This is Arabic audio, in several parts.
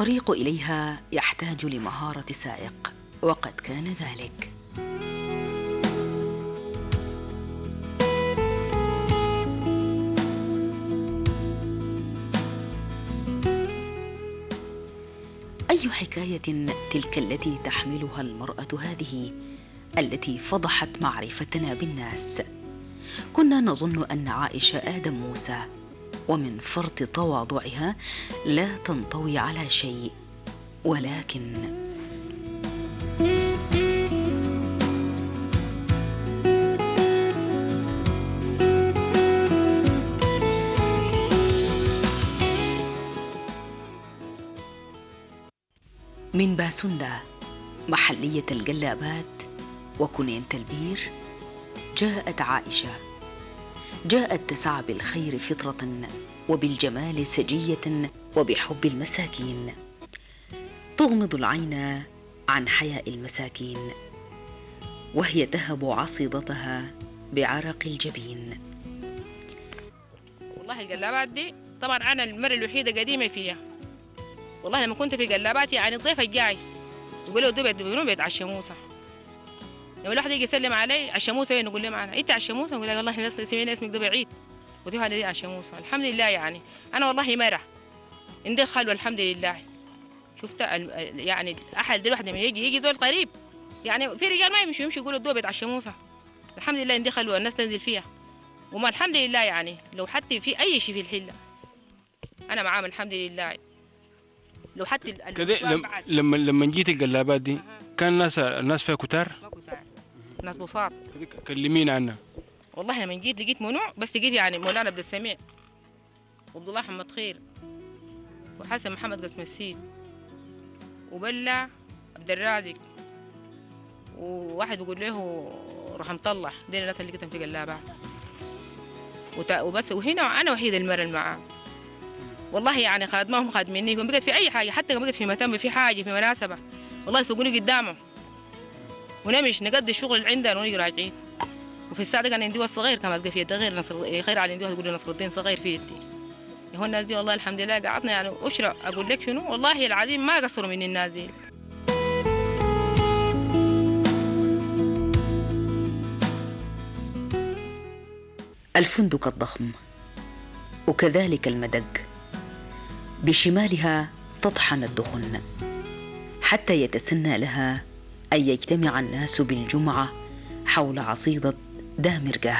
الطريق إليها يحتاج لمهارة سائق، وقد كان ذلك. أي حكاية تلك التي تحملها المرأة هذه التي فضحت معرفتنا بالناس؟ كنا نظن أن عائشة آدم موسى، ومن فرط تواضعها لا تنطوي على شيء، ولكن من باسندا محلية الجلابات وكنين تلبير جاءت عائشة. جاءت تسعى بالخير فطرة وبالجمال سجية وبحب المساكين، تغمض العين عن حياء المساكين، وهي تهب عصيدتها بعرق الجبين. والله الجلابات دي طبعا أنا المرة الوحيدة قديمة فيها. والله لما كنت في جلابات يعني الضيف الجاي يقول له ده بيت عشموسة. لما الواحد يجي يسلم علي عشموسة وين، نقول له معنا انت عشموسة، نقول له والله سمعنا اسمك ده بعيد، ودي هذه دي عشموسة. الحمد لله يعني انا والله مرة عندي خلوة الحمد لله. شفت يعني احد الواحد لما يجي زول قريب، يعني في رجال ما يمشوا يقولوا ده بيت عشموسة. الحمد لله عندي خلوة الناس تنزل فيها، وما الحمد لله يعني لو حتى في اي شيء في الحلة انا معاهم الحمد لله. لو حتى كده لما جيت الجلابات دي كان الناس فيها كتار؟ ما كتار، ناس بساط. كلمينا عنها. والله لما جيت لقيت منوع، بس لقيت يعني مولانا عبد السميع وعبد الله محمد خير وحسن محمد قسم السيد وبلع عبد الرازق وواحد بيقول له رحمة الله. دي الناس اللي لقيتهم في جلابات وبس. وهنا انا وحيد المرة معاه. والله يعني خادمهم خادميني، بقت في اي حاجه، حتى بقت في متم في حاجه في مناسبه والله يسوقوني قدامهم ونمش نقضي الشغل اللي عندنا ونيجي راجعين. وفي الساعه دي كان عندي وصل صغير كان ماسكه في يدي غير نصر خير على عندي واحد يقول لي نصر الدين صغير في يدي. هو الناس دي والله الحمد لله قعدنا يعني اشرى اقول لك شنو، والله العظيم ما قصروا مني الناس دي. الفندق الضخم وكذلك المدق، بشمالها تطحن الدخن حتى يتسنى لها أن يجتمع الناس بالجمعة حول عصيدة دامرقة.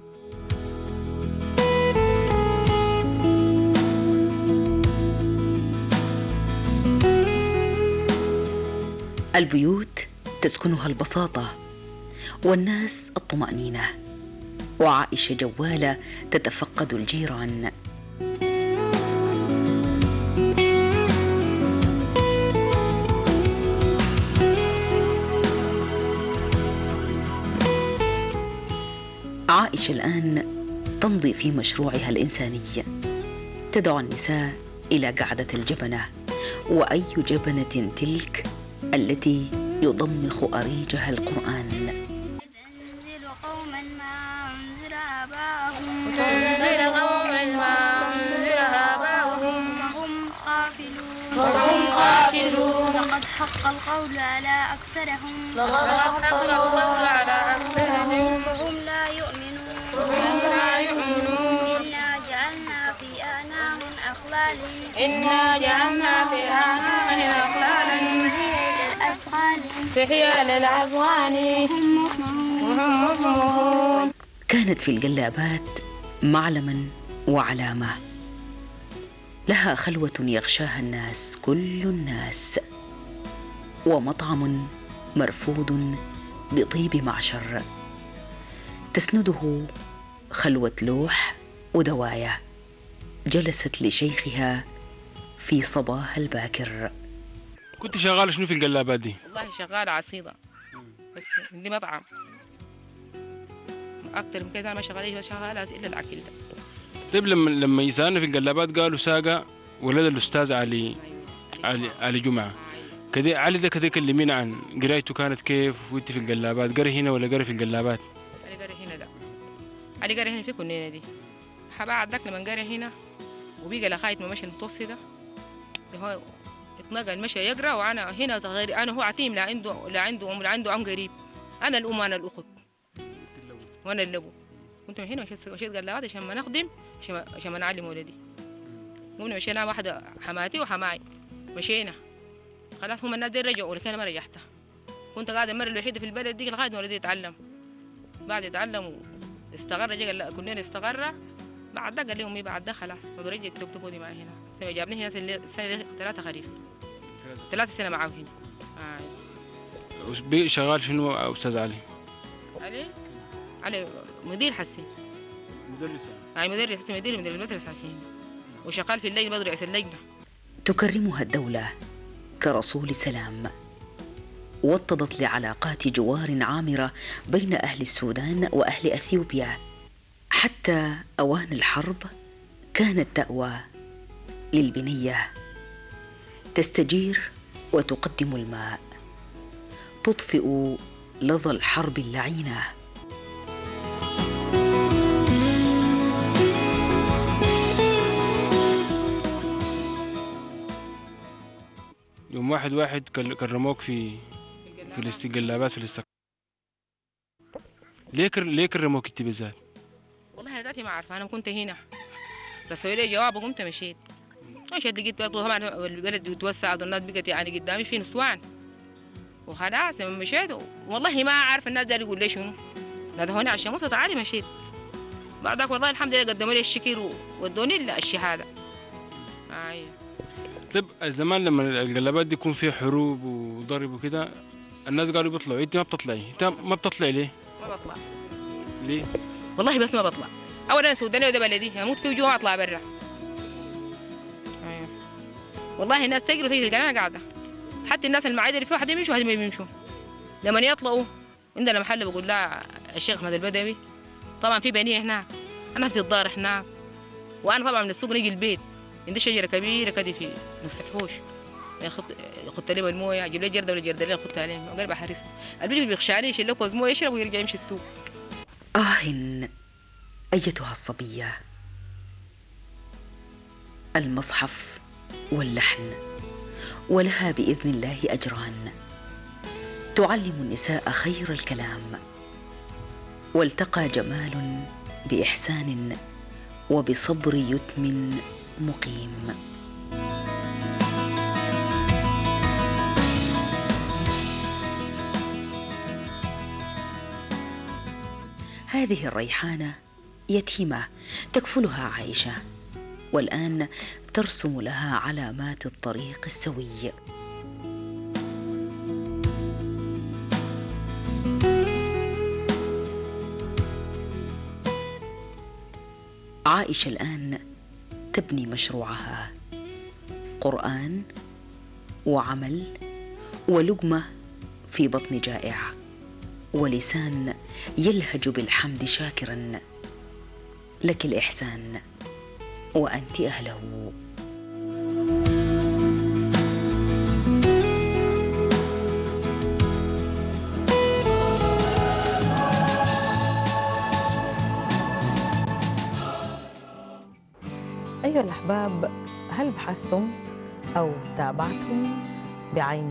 البيوت تسكنها البساطة والناس الطمأنينة، وعائشة جوالة تتفقد الجيران. عائشة الآن تمضي في مشروعها الإنساني، تدعو النساء إلى قعدة الجبنة، وأي جبنة تلك التي يضمخ أريجها القرآن. تنزل قوما ما أنزل آباؤهم وهم غافلون لقد حق القول على أكثرهم وهم لا يؤمنون إنا جعلنا في أعناقهم أغلالا فهي للأذقان وهم مقمحون. كانت في الجلابات معلما وعلامة، لها خلوة يغشاها الناس كل الناس، ومطعم مرفوض بطيب معشر تسنده خلوة لوح ودواية جلست لشيخها في صباها الباكر. كنت شغالة شنو في الجلابات دي؟ والله شغالة عصيدة، بس عندي مطعم أكتر من كده ما شغالة إلا الأكل ده. طيب لما يسألنا في الجلابات قالوا ساقة ولد الأستاذ علي جمعة كده. علي ده كده كلمينا عن قرايته كانت كيف، وانت في الجلابات قري هنا ولا قري في الجلابات؟ علي قري هنا ده، علي قري هنا في كنينة دي. بعد ذاك لما قري هنا وبيجي لغاية ما مشي المتوسطة هو اتنقل مشى يقرا، وانا هنا غير، انا هو عتيم، لا عنده ام، لا عنده عم قريب. انا الام وانا الاخت وانا الابو. كنت من هنا مشيت قلابات عشان ما نخدم، عشان ما نعلم ولدي. قمنا مشينا واحده حماتي وحماي، مشينا خلاص. هم الناس دي رجعوا لكن انا ما رجعت. كنت قاعده المره الوحيده في البلد دي لغايه ما ولدي يتعلم. بعد يتعلم واستقر، كلنا استقر. بعد ده قال لي امي بعد ده خلاص ما برجع تقعدي معي هنا. سمع جابني هنا السنه 3 خريف، 3 سنين معاه هنا. شغال شنو استاذ علي؟ علي مدير حسين، مدرسة. مدير من المدرسة حسين، وشغال في اللجنة، برضه رئيس اللجنة. تكرمها الدولة كرسول سلام، وطدت لعلاقات جوار عامرة بين أهل السودان وأهل أثيوبيا. حتى أوان الحرب كانت تأوى للبنية، تستجير وتقدم الماء، تطفئ لظى الحرب اللعينة. يوم واحد كرموك في الاستقلابات في الاستقلال. ليه كرموك انت بالذات؟ والله انا ذاتي ما عارفه، انا كنت هنا رسلوا لي جواب وقمت مشيت. لقيت طبعا البلد بيتوسع والناس بقت يعني قدامي في نسوان، وخلاص لما مشيت والله ما عارف الناس ده يقول لي شنو. نادوني على الشمس تعالي مشيت. بعدك والله الحمد لله قدموا لي الشكر وادوني الشهاده. ايوه. طيب زمان لما القلابات دي يكون فيها حروب وضرب وكده، الناس قالوا بيطلعوا، انت ما بتطلعي، انت ما بتطلعي ليه؟ ما بطلع. ليه؟ والله بس ما بطلع. اولا انا سودانيه وده بلدي، اموت فيه وجوه اطلع برا. ايوه. والله الناس تجري وتجري، انا قاعده. حتى الناس المعايده اللي في واحد يمشوا واحد ما بيمشوا. لما يطلعوا عندنا محل بقول لها الشيخ احمد البدوي، طبعا في بنيه هناك، انا في الدار هناك، وانا طبعا من السوق نجي البيت عندي شجره كبيره كده في نص الحوش، خدت لي المويه، اجيب لي جرده ولا جردلين خدت عليهم وقلب احرسها. البيجي بيخشاني يشيل له كوز مويه يشرب ويرجع يمشي السوق. أيتها الصبية، المصحف واللحن، ولها بإذن الله أجران. تعلم النساء خير الكلام، والتقى جمال بإحسان وبصبر يتم مقيم. هذه الريحانة يتيمة تكفلها عائشة، والآن ترسم لها علامات الطريق السوي. عائشة الآن تبني مشروعها، قرآن وعمل ولقمة في بطن جائع، ولسان يلهج بالحمد شاكرا. لك الإحسان وأنت أهله. أيها الأحباب، هل بحثتم أو تابعتم بعين